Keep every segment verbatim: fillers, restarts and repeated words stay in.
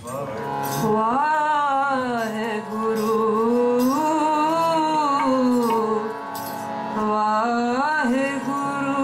वाहेगुरु वाहेगुरु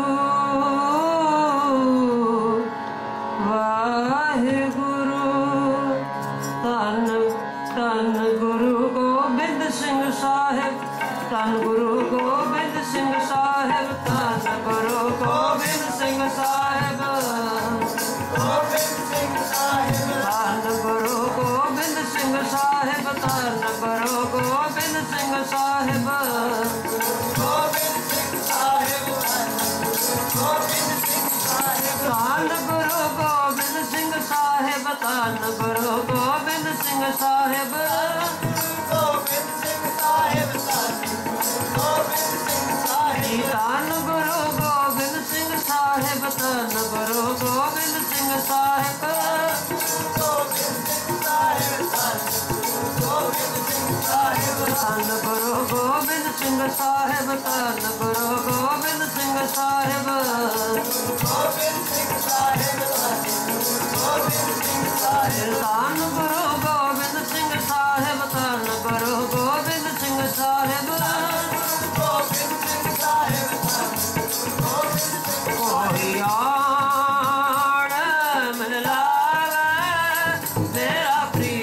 वाहेगुरु। धन धन गुरु गोबिंद सिंह साहिब, धन गुरु गोबिंद सिंह साहिब, धन गुरु गोबिंद सिंह साहिब, गोबिंद सिंह साहिब, धन गुरु गोबिंद सिंह साहिब, धन गुरु गोबिंद सिंह साहिब, गोबिंद सिंह साहिब, गोबिंद सिंह साहिब, धन गुरु गोबिंद सिंह साहिब, धन गुरु गोबिंद सिंह साहिब, गोबिंद सिंह साहिब, गोबिंद सिंह साहिब, धन गुरु गोबिंद सिंह साहिब, धन गुरु गोबिंद सिंह साहिब, गोबिंद सिंह साहिब, गोबिंद सिंह साहिब, धन गुरु गोबिंद सिंह साहिब, धन गुरु गोबिंद सिंह साहिब, गोबिंद सिंह साहिब, गोबिंद सिंह साहिब, धन गुरु गोबिंद सिंह साहिब, धन गुरु गोबिंद सिंह साहिब, गोबिंद सिंह साहिब, गोबिंद सिंह कोई आड़ मिलावे मेरा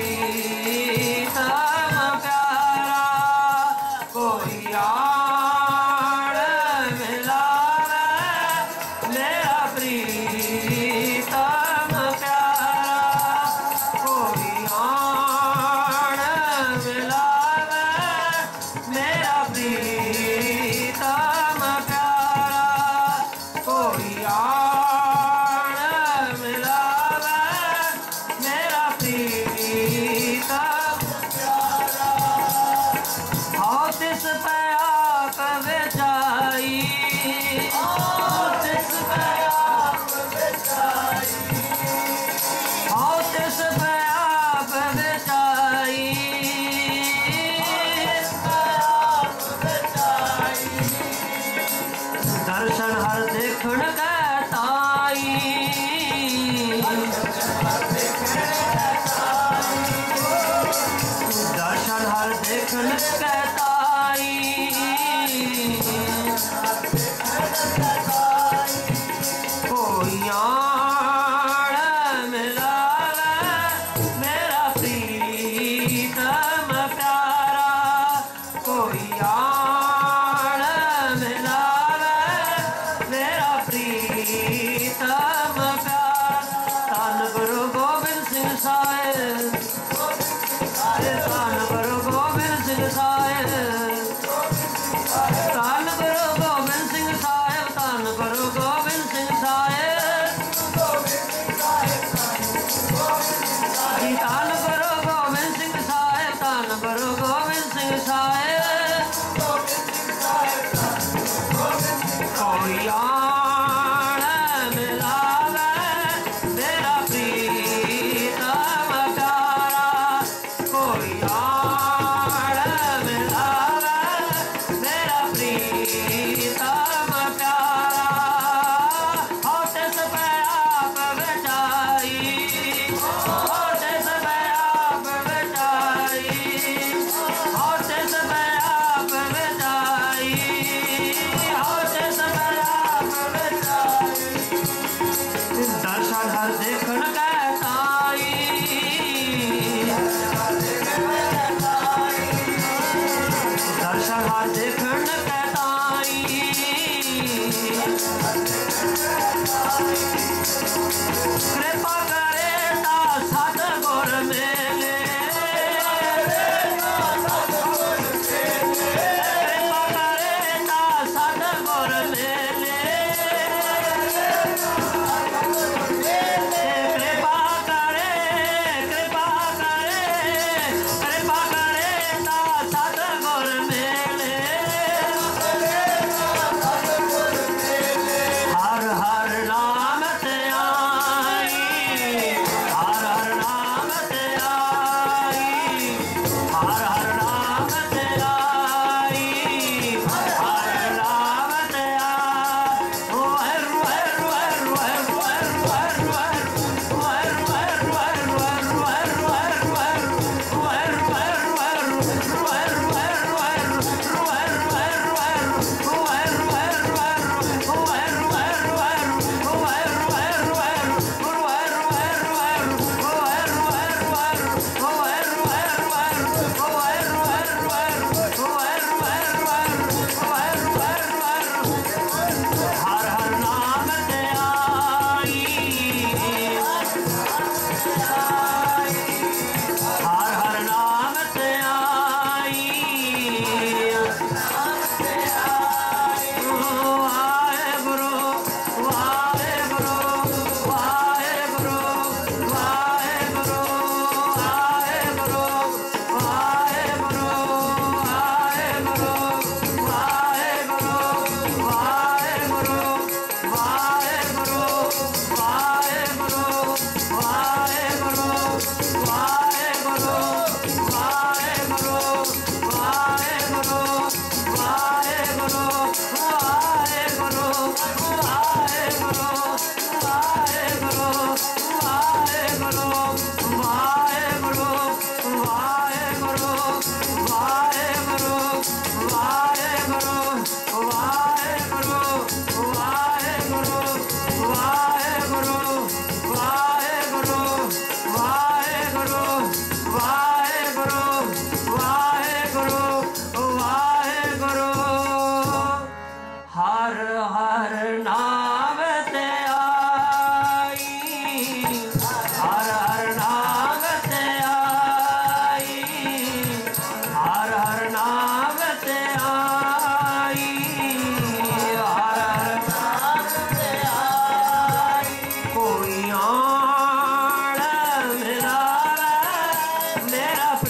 प्रीतम प्यारा, कोई आड़ मिलावे मेरा प्रीतम प्यारा, कोई आड़ मिलावे मेरा प्रीतम प्यारा, कोई आड़ मिलावे मेरा प्रीतम प्यारा। हाँ तिस पे आप बेचाई, हाँ तिस पे आप बेचाई, हाँ तिस पे आप बेचाई, आप बेचाई, दर्शन हर देखण कहताई, दर्शन हर देखण कहताई, कोई आड़ मिलावे मेरा प्रीतम प्यारा, कोई आड़ मिलावे मेरा प्रीतम प्यारा। धन गुरु गोबिंद सिंह साहिब, धन गुरु गोबिंद सिंह साहिब, धन गुरु गोबिंद सिंह साहिब, धन गुरु गोबिंद सिंह साहिब, धन गुरु गोबिंद सिंह साहिब, धन गुरु गोबिंद सिंह साहिब, कोई आड़ मिलावे मेरा प्रीतम प्यारा, कोई आड़ मिलावे मेरा प्रीतम प्यारा। हाँ तिस पे आप बेचाई, हाँ तिस पे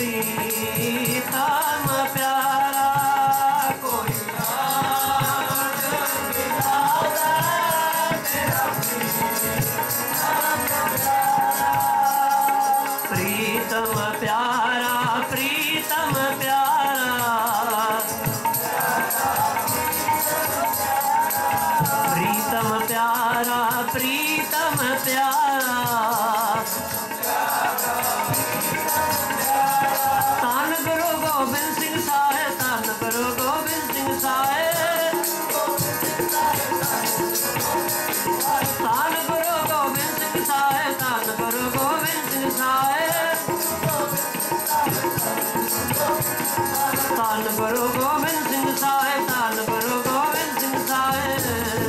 प्रीतम प्यारा कोई आन मिलावे मेरा प्रीतम प्यारा प्रीतम प्यारा प्रीतम प्यारा प्रीतम प्यारा धन गुरु गोबिंद सिंह साहिब धन गुरु गोबिंद सिंह साहिब धन गुरु गोबिंद सिंह साहिब धन गुरु गोबिंद सिंह साहिब धन गुरु गोबिंद सिंह साहिब धन गुरु गोबिंद सिंह साहिब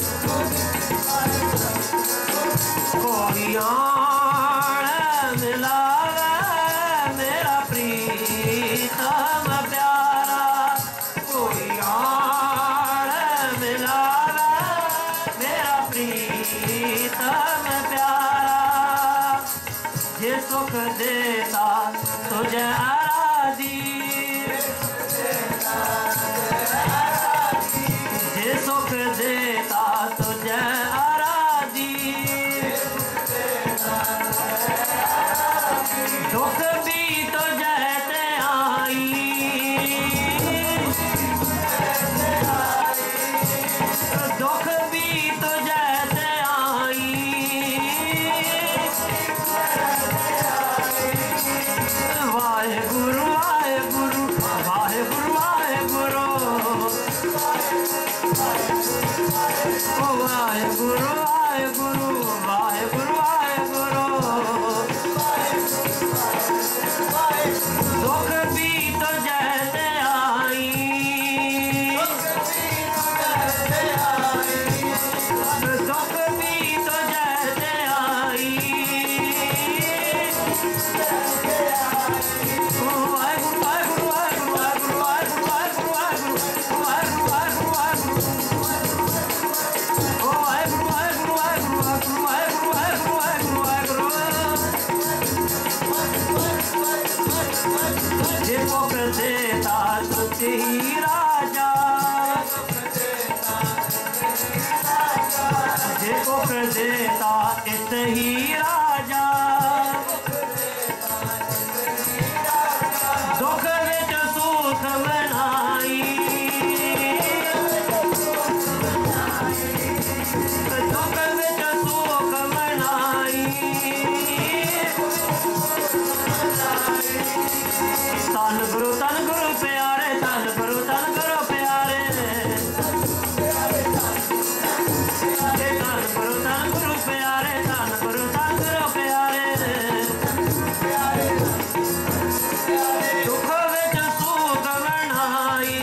कोई आन मिलावे मेरा प्रीतम प्यारा कोई आन मिलावे मेरा प्रीतम प्यारा जे सुख देता तुझे आराधी जे सुख देता तुझे आराधी दुख भी तो जैसे आई दुख भी तो जैसे आई वाहे गुरु वाहे गुरु वाहे गुरु वाहे गुरु ओ वाहे गुरु वाहे गुरु वाहे गुरु वाहे गुरु दुख भी तो जैसे आई दुख भी तो जैसे आई ओ वाहे गुरु वाहे गुरु वाहे गुरु वाहे गुरु वाहे गुरु वाहे गुरु वाहे गुरु वाहे गुरु वाहे गुरु ओ वाहे गुरु वाहे गुरु वाहे गुरु वाहे गुरु वाहे गुरु वाहे गुरु वाहे गुरु जे मुख देता तुझे ही राजा जे मुख देता इत ही राजा दुख विच सुख मनाई दुख विच सुख मनाई धन गुरु धन गुरु प्यारे धन गुरु धन गुरु प्यारे धन गुरु धन गुरु प्यारे धन गुरु धन गुरु प्यारे दुख विच सुख मनाई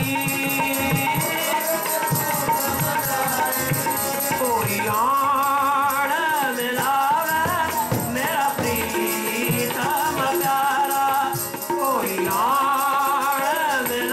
कोई आन मिलावे मेरा प्रीतम प्यारा कोई आन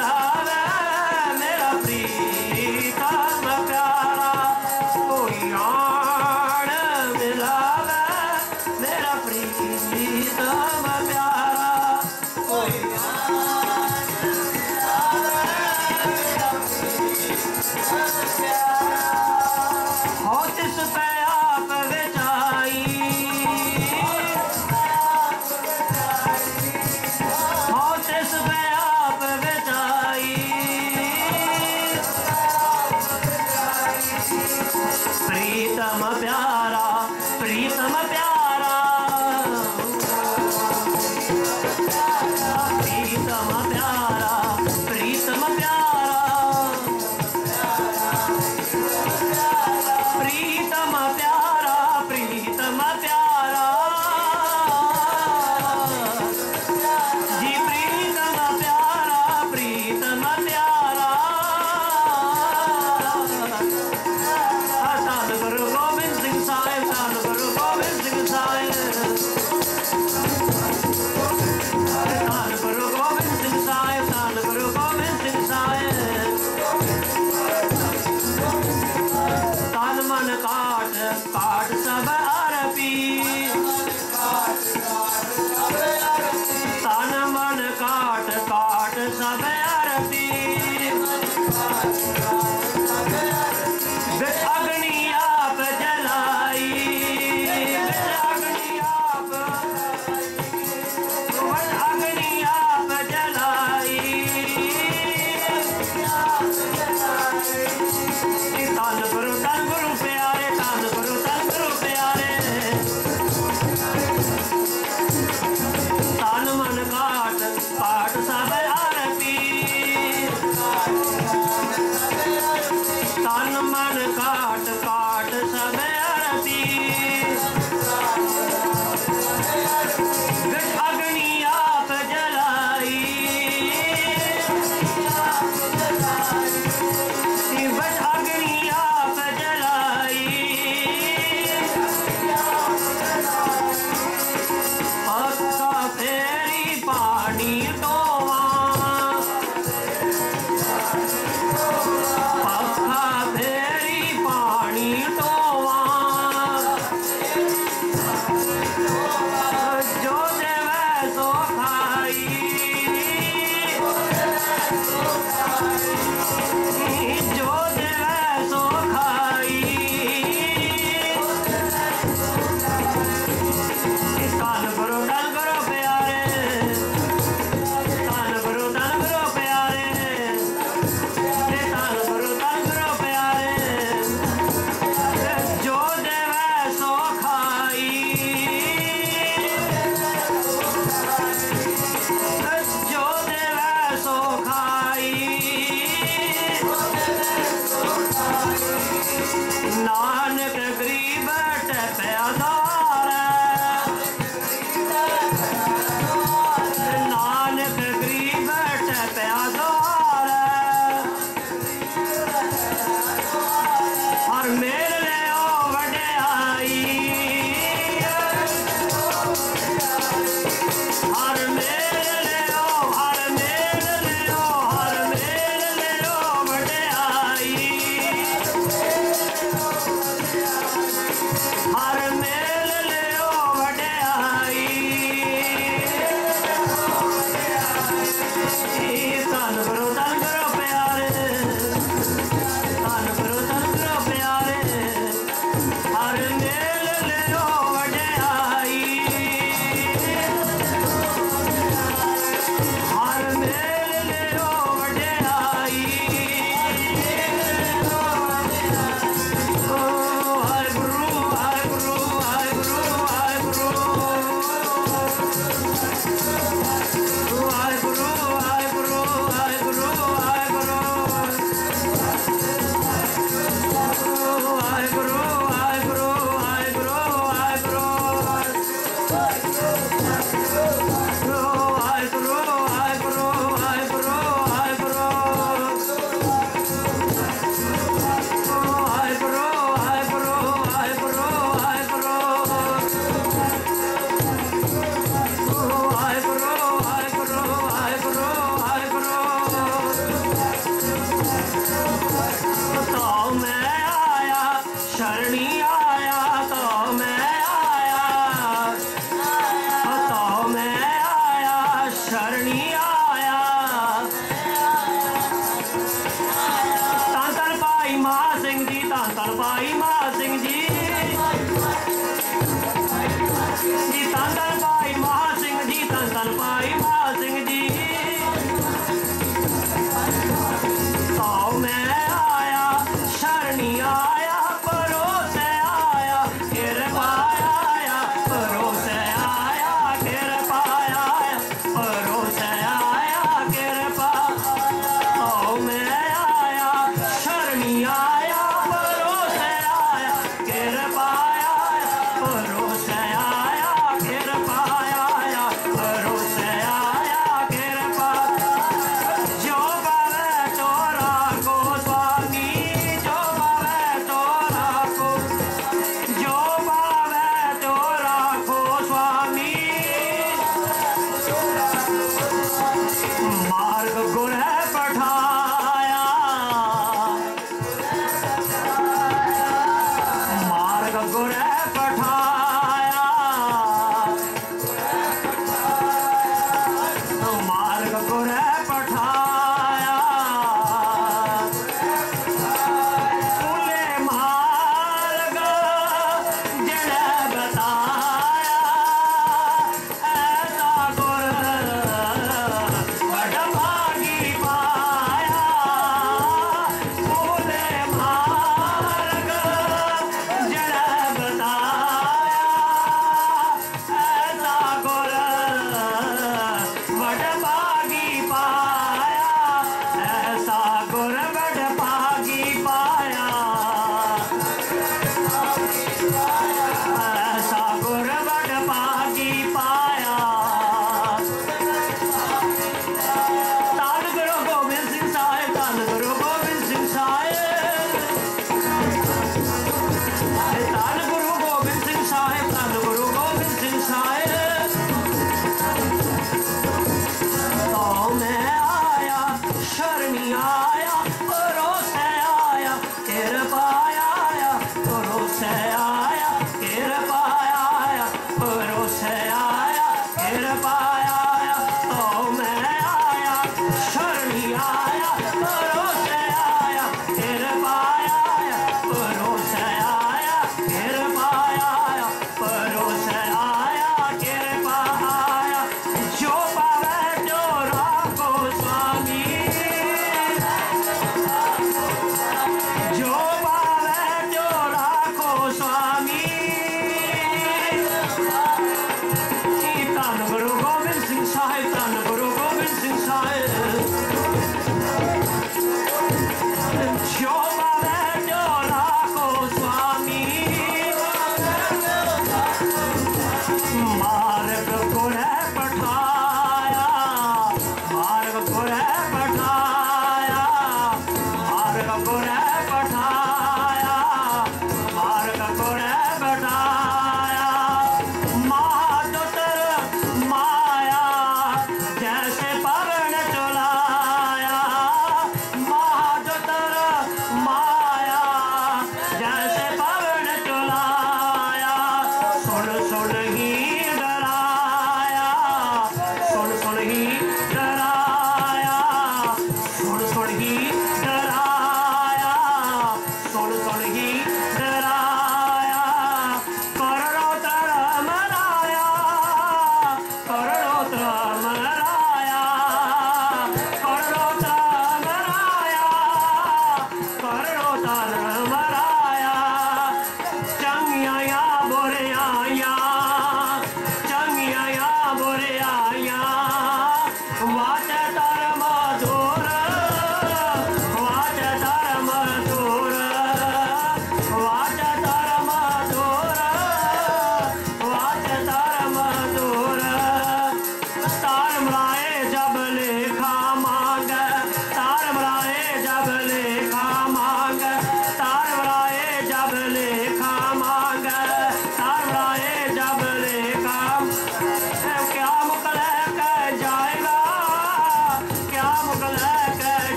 पाया तो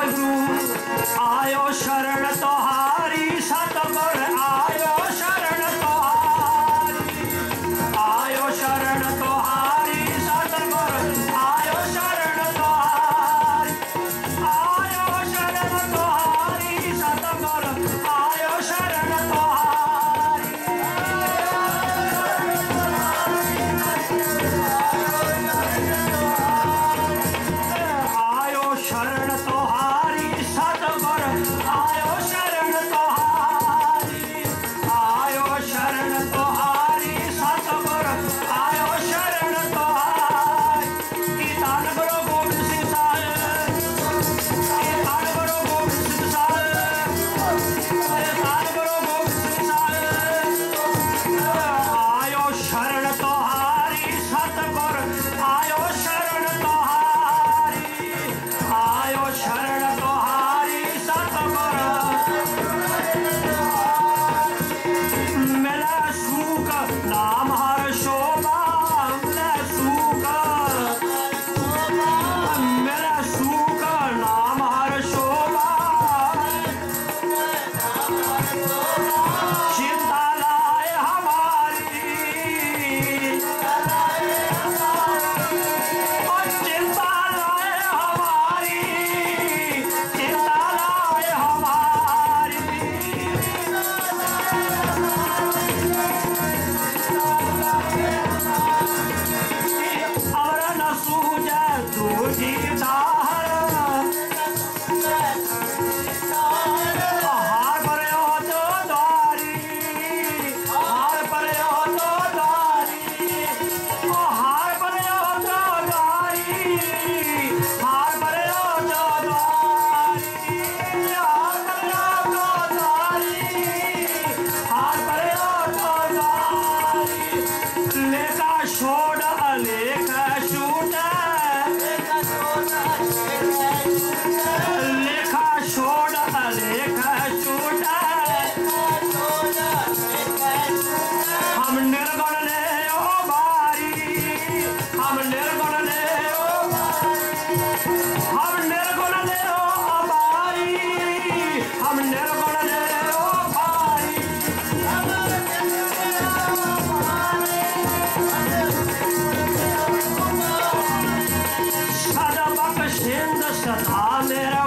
सतगुरु आयो शरण तोहारी, सतगुर आयो शरण तोहारी, आयो शरण तोहारी, सतगुर आयो शरण तोहारी, आयो शरण तोहारी, सतगुर आयो शरण तोहारी, आयो शरण तोहारी, सतगुर आयो शरण तोहारी, आयो शरण तोहारी, सतगुर आयो शरण तोहारी। की धन गुरु गोबिंद सिंह साहिब, की धन गुरु गोबिंद सिंह साहिब, की धन गुरु गोबिंद सिंह साहिब। आयो शरण तोहारी, सतगुर आयो शरण तोहारी, आयो शरण तोहारी, सतगुर मिले सूख नाम हर शोभा, मिले सूख, मिले सूख नाम हर शोभा, चिंता लाए हमारी, और चिंता लाए हमारी, चिंता लाए हमारी। अमर न सूझे दूजी दाहर, हार पर्यो तो द्वारी, हार पर्यो तो द्वारी, हार पर्यो तो द्वारी, हार पर्यो तो द्वारी, हार पर्यो तो द्वारी, हार पर्यो तो द्वारी। लेखा छोड़ अलेख छूट, लेखा छोड़ अलेख छूट, हम निर्गुण ले ओ बारी, हम निर्गुण ले ओ बारी, हम निर्गुण ले ओ बारी, हम निर्गुण ले ओ बारी। सदा बख्शिंद सदा मेरा